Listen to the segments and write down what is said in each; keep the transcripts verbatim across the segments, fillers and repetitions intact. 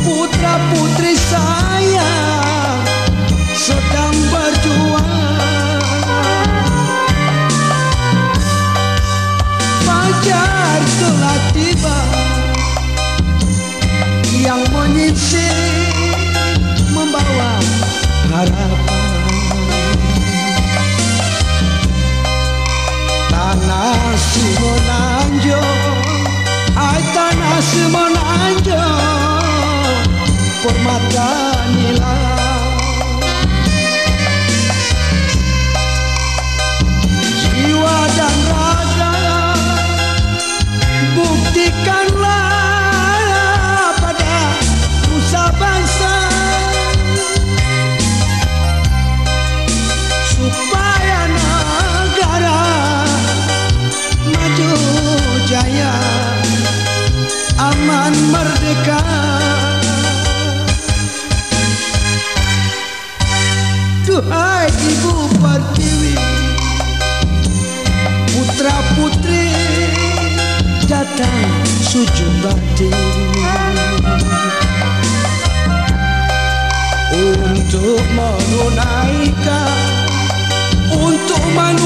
putra-putri saya sedang berjuang. Fajar telah tiba yang menyingsing membawa harapan. Tanah Semenanjung, hai tanah Semenanjung, permata nilam. Jiwa dan raga buktikanlah pada nusa bangsa, supaya negara maju jaya, aman merdeka. Duhai Ibu Pertiwi, putra-putri datang sujud berdiri untuk menunaikan, untuk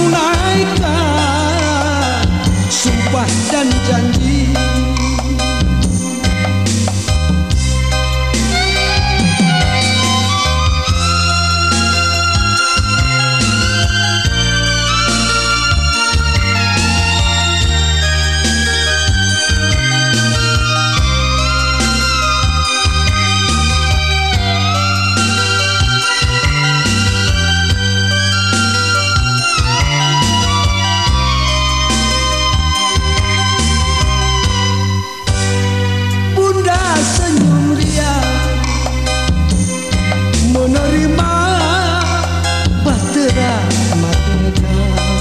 menunaikan sumpah dan janji. Senyum ria menerima bahtera merdeka.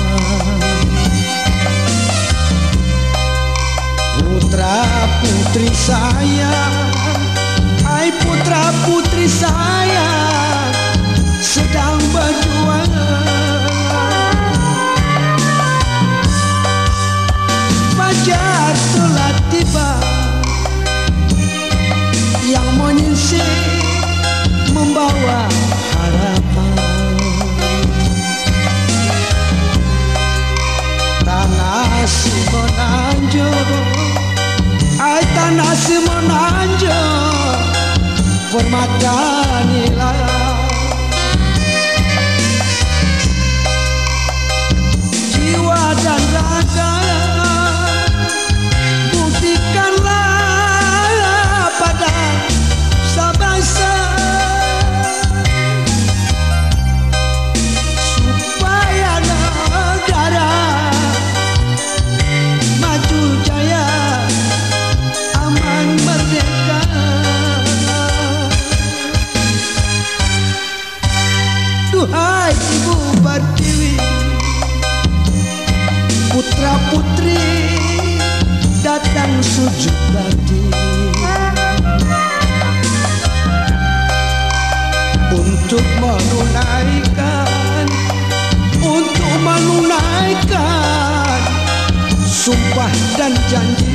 Putra putri saya, hai putra putri saya sedang berjuang. Fajar telah tiba yang menyingsing membawa harapan. Tanah Semenanjung, hai tanah Semenanjung, permata nilam. Jiwa dan raga buktikanlah pada sabangsa, supaya negara maju jaya, aman merdeka. Duhai Ibu Pertiwi, putra-putri datang sujud berdiri untuk menunaikan, untuk menunaikan sumpah dan janji.